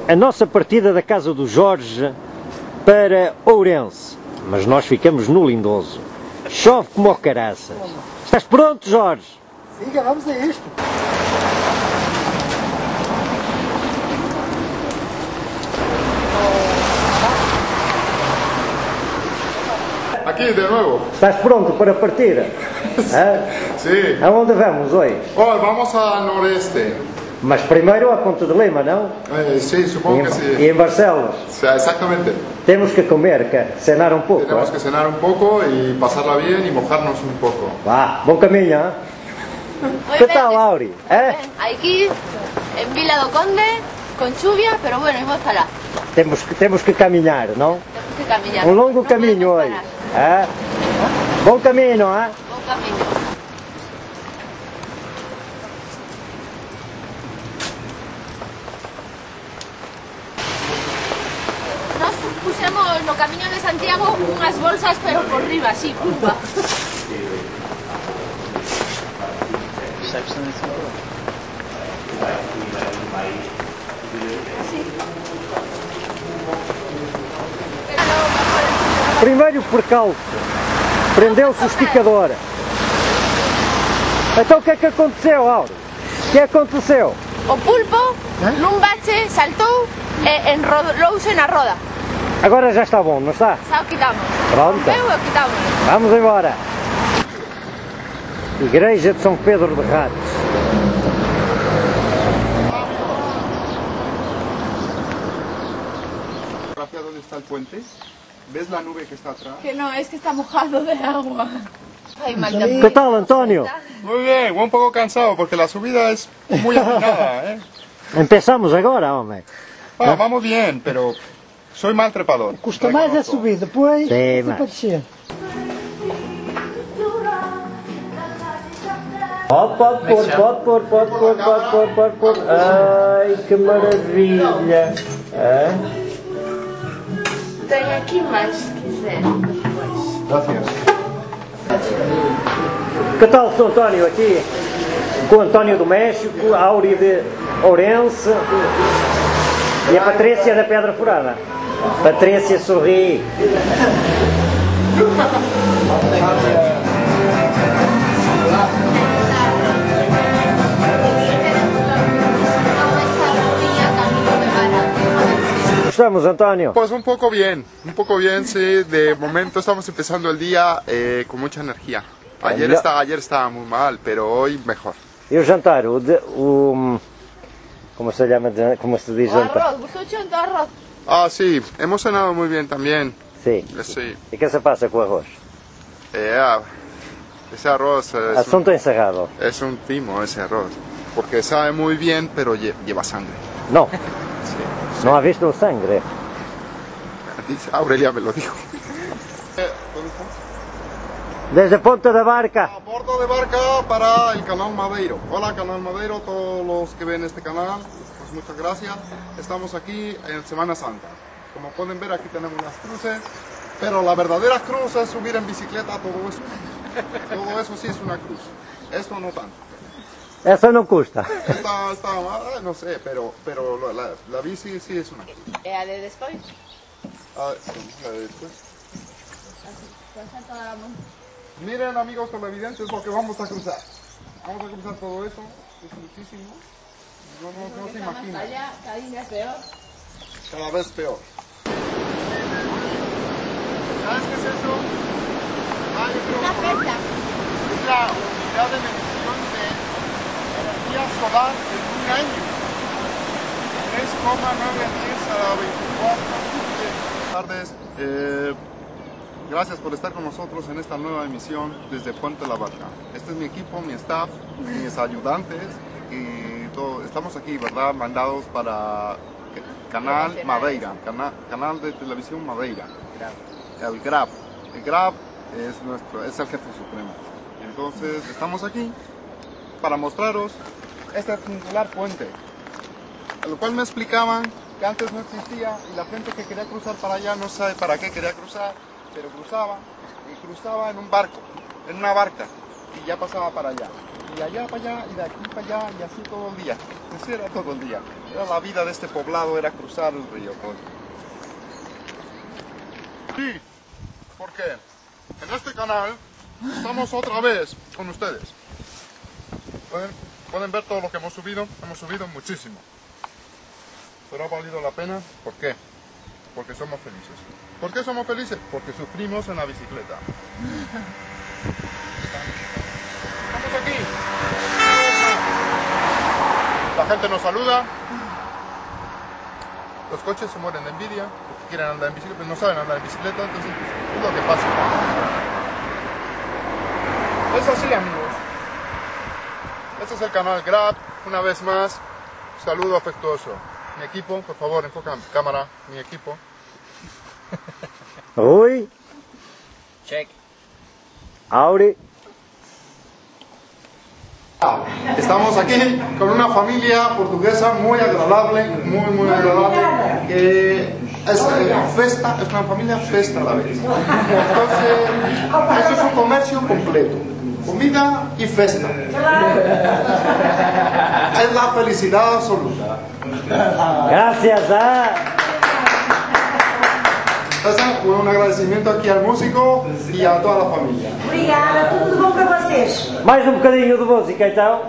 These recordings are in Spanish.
a nossa partida da casa do Jorge para Ourense, mas nós ficamos no Lindoso. Chove como o caraças. Estás pronto, Jorge? Siga, vamos a isto. Aquí de nuevo. Estás pronto para partir? Sí. Aonde vamos hoje? Hoy vamos al noreste. Mas primeiro a Ponte de Lima, não? Sí, supongo que sí. E em Barcelos. Sí, exactamente. Temos que comer, que cenar um pouco. Tenemos que cenar un poco y pasarla bien y mojarnos un poco. Vá, bom caminho, hein? Muy Que bien. tal, Lauri? Aquí en Vila do Conde, con lluvia, pero bueno, vamos para lá. Temos que caminhar, não? Tenemos que caminar. Um longo No caminho podemos hoje. parar. Bom caminho, hein? Buen camino. Nos pusemos no Camino de Santiago unas bolsas, pero por arriba, así, pumba. Primeiro percalço. Prendeu-se o esticador. Então o que é que aconteceu, Lauri? O que aconteceu? O pulpo, num bache, saltou e enrodouse na roda. Agora já está bom, não está? Xa o quitamos. Pronto. Rompeu e o quitamos. Vamos embora. Igreja de São Pedro de Ratos. ¿Hacia dónde está el puente? ¿Ves la nube que está atrás? Que no, es que está mojado de agua. Ay, Que tal, António? Muy bien, un poco cansado porque la subida es muy afinada, ¿eh? Empezamos agora, homem. Bueno, vamos bien, pero soy mal trepador. Custa mais a reconozco. subir, depois Sim, é mas- para descer. Pode pôr. Ai, que maravilha. Tem aquí más, se quiser. Gracias. Que tal, Sr. António, aqui? Com o António do México, a Áurea de Ourense e a Patrícia da Pedra Furada. Patrícia sorri. Estamos, António? Pues un poco bien, sí. De momento estamos empezando el día con mucha energía. Ayer estaba muy mal, pero hoy mejor. E o jantar? Como se llama? Como se diz jantar? Arroz, vosotros de arroz. Ah, sí, hemos cenado muy bien también. Sim. Sí. E que se passa com o arroz? Ese arroz Assunto encerrado. es un timo, ese arroz. Porque sabe muy bien, pero lleva sangre. Não, Sí. não ha visto o sangre. Dice, Aurelia me lo dijo. Desde Ponta da Barca. A bordo de barca para el canal Madeiro. Hola canal Madeiro, todos los que ven este canal, pues muchas gracias. Estamos aquí en Semana Santa. Como pueden ver, aquí tenemos las cruces, pero la verdadera cruz es subir en bicicleta, todo eso. Todo eso sí es una cruz. Esto no tanto. Essa não custa. No sé, pero la bici sí es una cruz. ¿La de después? Ah, la de después. Miren amigos televidentes lo que vamos a cruzar. Vamos a cruzar todo eso, es muchísimo. No se imagina. Cada día es peor. Cada vez peor. ¿Sabes qué es eso? Una fecha. Es la unidad de medición de energía solar en un año. 3,93 a la 24. Buenas tardes. Gracias por estar con nosotros en esta nueva emisión desde Puente La Barca. Este es mi equipo, mi staff, mis ayudantes y todo. Estamos aquí, ¿verdad? Mandados para Canal Madeira, canal de televisión Madeira. El GRAP. El GRAP es el jefe supremo. Entonces estamos aquí para mostraros este singular puente, a lo cual me explicaban que antes no existía y la gente que quería cruzar para allá no sabe para qué quería cruzar, pero cruzaba en un barco, en una barca, y ya pasaba para allá, y allá para allá, y de aquí para allá, y así todo el día. Así era todo el día. Era la vida de este poblado, era cruzar el río. Sí, porque en este canal estamos otra vez con ustedes. Pueden ver todo lo que hemos subido muchísimo. Pero ha valido la pena, ¿por qué? Porque somos felices. ¿Por qué somos felices? Porque sufrimos en la bicicleta. Estamos aquí. La gente nos saluda. Los coches se mueren de envidia, porque quieren andar en bicicleta, pero no saben andar en bicicleta, entonces es lo que pasa. Es así, amigos. Este es el canal Grab, una vez más, saludo afectuoso. Mi equipo, por favor, enfoca en cámara, mi equipo. Rui. Check. Auri. Estamos aquí con una familia portuguesa muy agradable, muy agradable, que es una familia festa a la vez. Entonces, eso es un comercio completo, comida y festa. Es la felicidad absoluta. Gracias a... Entonces, un agradecimiento aquí al músico y a toda la familia. Obrigada, tudo de bom para vocês. Mais um bocadinho de música então.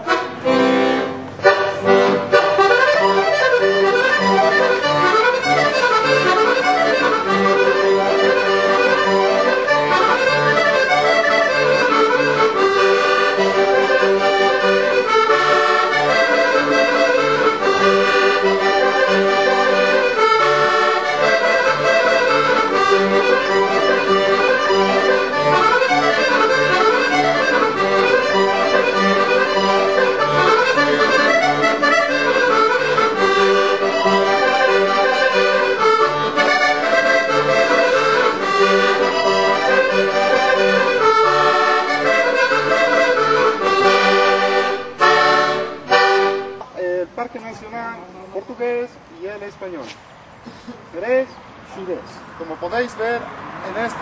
Parque Nacional portugués y el español. Tres ciudades. Como podéis ver en este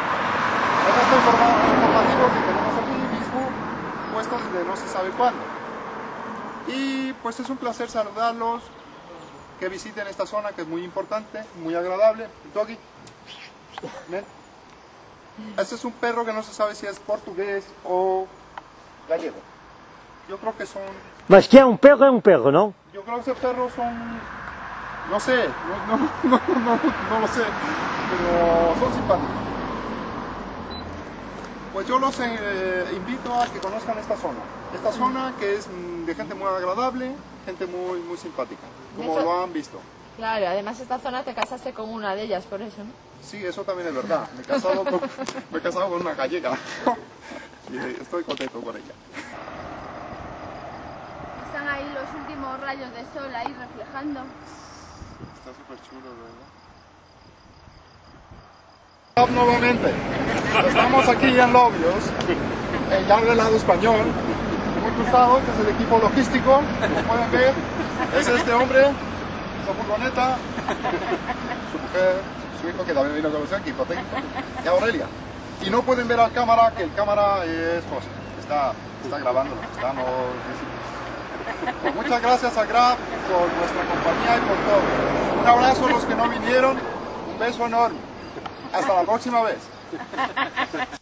informativo que tenemos aquí mismo, puesto desde no se sabe cuándo. Y pues es un placer saludarlos, que visiten esta zona que es muy importante, muy agradable. Doggy, ven. Este es un perro que no se sabe si es portugués o gallego. Yo creo que son... Mas que é um perro, não? Yo creo que esos perros son... No sé, no lo sé, pero son simpáticos. Pues yo los invito a que conozcan esta zona. Esta zona que es de gente muy agradable, gente muy simpática, como lo han visto. Claro, además esta zona te casaste con una de ellas, por eso, ¿no? Sí, eso también es verdad. Me he casado con una gallega y estoy contento con ella. Están ahí los últimos rayos de sol ahí reflejando. Está súper chulo, ¿verdad? Nuevamente, estamos aquí en Lobios, ya del lado español, muy cruzado. Este es el equipo logístico, como pueden ver. Es este hombre, su furgoneta, su mujer, su hijo que también vino con su equipo técnico, y Aurelia. Y no pueden ver al cámara, que el cámara es José, está grabando lo que estamos diciendo. Pues muchas gracias a Grab por nuestra compañía y por todo. Un abrazo a los que no vinieron, un beso enorme. Hasta la próxima vez.